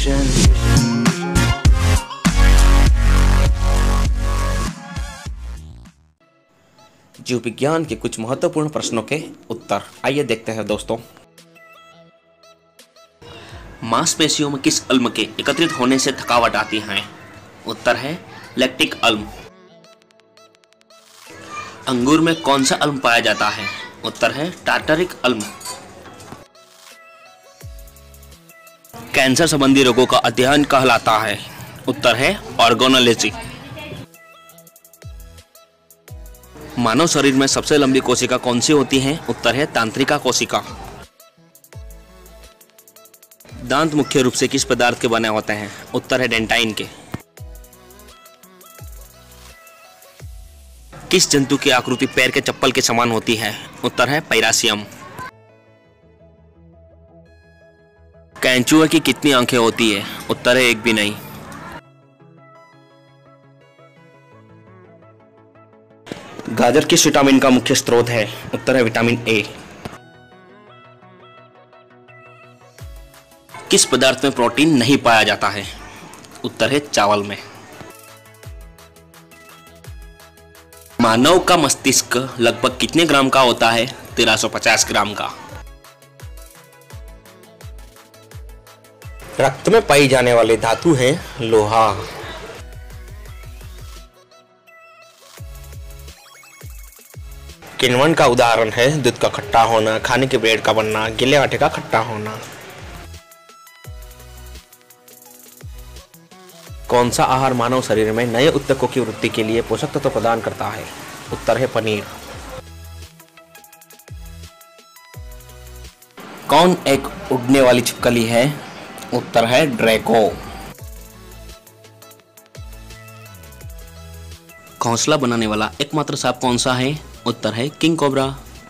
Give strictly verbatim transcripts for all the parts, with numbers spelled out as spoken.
Vision. जीव विज्ञान के कुछ महत्वपूर्ण प्रश्नों के उत्तर आइए देखते हैं दोस्तों। मांसपेशियों में किस अल्म के एकत्रित होने से थकावट आती है? उत्तर है लैक्टिक अल्म। अंगूर में कौन सा अल्म पाया जाता है? उत्तर है टार्टरिक अल्म। कैंसर संबंधी रोगों का अध्ययन कहलाता है? उत्तर है ऑर्गोनोलॉजी। मानव शरीर में सबसे लंबी कोशिका कौन सी होती है? उत्तर है तंत्रिका कोशिका। दांत मुख्य रूप से किस पदार्थ के बने होते हैं? उत्तर है डेंटाइन के। किस जंतु की आकृति पैर के चप्पल के समान होती है? उत्तर है पैरासियम। कैंचुए की कितनी आंखें होती है? उत्तर है एक भी नहीं। गाजर किस विटामिन का मुख्य स्रोत है? उत्तर है विटामिन ए। किस पदार्थ में प्रोटीन नहीं पाया जाता है? उत्तर है चावल में। मानव का मस्तिष्क लगभग कितने ग्राम का होता है? तेरह सौ पचास ग्राम का। रक्त में पाई जाने वाली धातु है लोहा। किण्वन का उदाहरण है दूध का खट्टा होना, खाने के ब्रेड का बनना, गीले आटे का खट्टा होना। कौन सा आहार मानव शरीर में नए ऊतकों की वृद्धि के लिए पोषक तत्व प्रदान करता है? उत्तर है पनीर। कौन एक उड़ने वाली छिपकली है? उत्तर है ड्रैको। घोंसला बनाने वाला एकमात्र सांप कौन सा है? उत्तर है किंग कोबरा।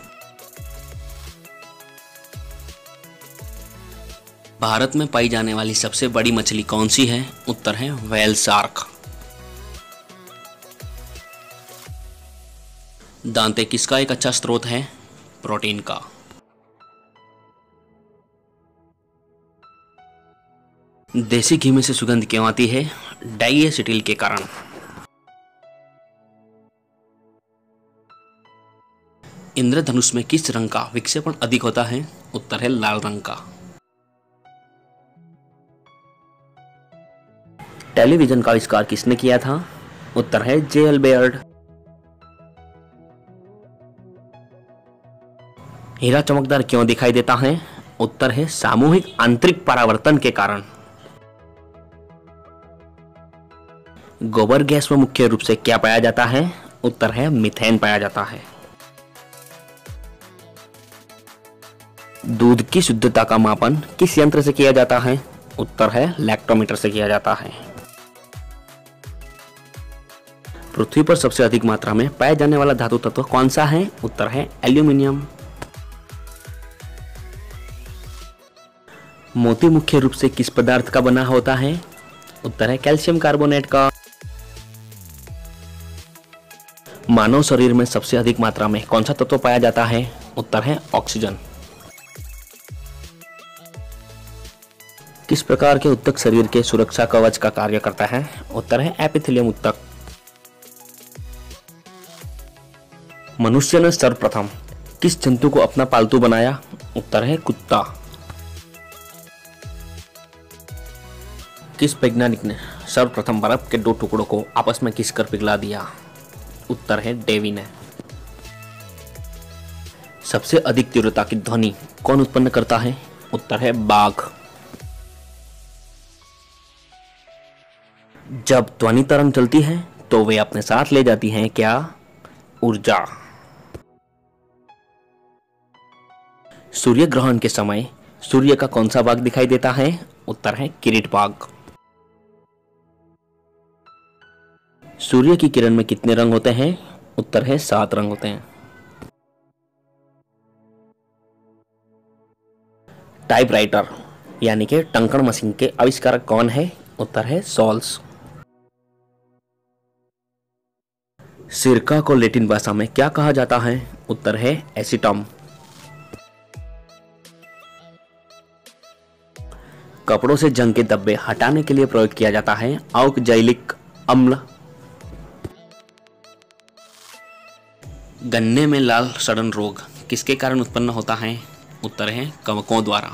भारत में पाई जाने वाली सबसे बड़ी मछली कौन सी है? उत्तर है व्हेल शार्क। दांते किसका एक अच्छा स्रोत है? प्रोटीन का। देसी घी में से सुगंध क्यों आती है? डाइएसिटिल के कारण। इंद्रधनुष में किस रंग का विक्षेपण अधिक होता है? उत्तर है लाल रंग का। टेलीविजन का आविष्कार किसने किया था? उत्तर है जे एल बेयर्ड। हीरा चमकदार क्यों दिखाई देता है? उत्तर है सामूहिक आंतरिक परावर्तन के कारण। गोबर गैस में मुख्य रूप से क्या पाया जाता है? उत्तर है मीथेन पाया जाता है। दूध की शुद्धता का मापन किस यंत्र से किया जाता है? उत्तर है लैक्टोमीटर से किया जाता है। पृथ्वी पर सबसे अधिक मात्रा में पाया जाने वाला धातु तत्व कौन सा है? उत्तर है एल्यूमिनियम। मोती मुख्य रूप से किस पदार्थ का बना होता है? उत्तर है कैल्शियम कार्बोनेट का। मानव शरीर में सबसे अधिक मात्रा में कौन सा तत्व पाया जाता है? उत्तर है ऑक्सीजन। किस प्रकार के ऊतक शरीर के सुरक्षा कवच का कार्य करता है? उत्तर है एपिथेलियम ऊतक। मनुष्य ने सर्वप्रथम किस जंतु को अपना पालतू बनाया? उत्तर है कुत्ता। किस वैज्ञानिक ने सर्वप्रथम बर्फ के दो टुकड़ों को आपस में घिसकर पिघला दिया? उत्तर है डेवी ने। सबसे अधिक तीव्रता की ध्वनि कौन उत्पन्न करता है? उत्तर है बाघ। जब ध्वनि तरंग चलती है तो वे अपने साथ ले जाती हैं क्या? ऊर्जा। सूर्य ग्रहण के समय सूर्य का कौन सा भाग दिखाई देता है? उत्तर है किरीट भाग। सूर्य की किरण में कितने रंग होते हैं? उत्तर है सात रंग होते हैं। टाइपराइटर यानी कि टंकण मशीन के आविष्कारक कौन है? उत्तर है सॉल्स। सिरका को लैटिन भाषा में क्या कहा जाता है? उत्तर है एसिटम। कपड़ों से जंग के धब्बे हटाने के लिए प्रयोग किया जाता है ऑक्जैलिक अम्ल। गन्ने में लाल सड़न रोग किसके कारण उत्पन्न होता है? उत्तर है कवकों द्वारा।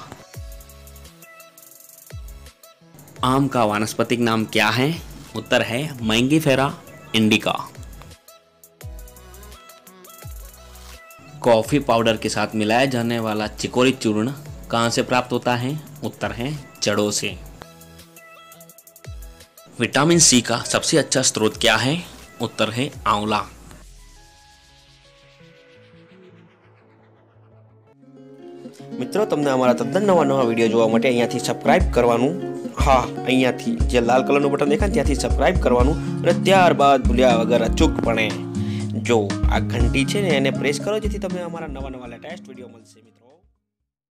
आम का वानस्पतिक नाम क्या है? उत्तर है मैंगीफेरा इंडिका। कॉफी पाउडर के साथ मिलाया जाने वाला चिकोरी चूर्ण कहां से प्राप्त होता है? उत्तर है जड़ों से। विटामिन सी का सबसे अच्छा स्रोत क्या है? उत्तर है आंवला। મિત્રો તમને અમારા તદ્દન નવા નવા વિડીયો જોવા માટે અહીંયાથી સબસ્ક્રાઇબ કરવાનું, હા અહીંયાથી જે લાલ કલરનું બટન દેખાય ત્યાંથી સબસ્ક્રાઇબ કરવાનું અને ત્યારબાદ ભૂલ્યા વગર અચૂકપણે જો આ ઘંટી છે ને એને પ્રેસ કરો જેથી તમને અમારા નવા નવા લેટેસ્ટ વિડીયો મળશે મિત્રો।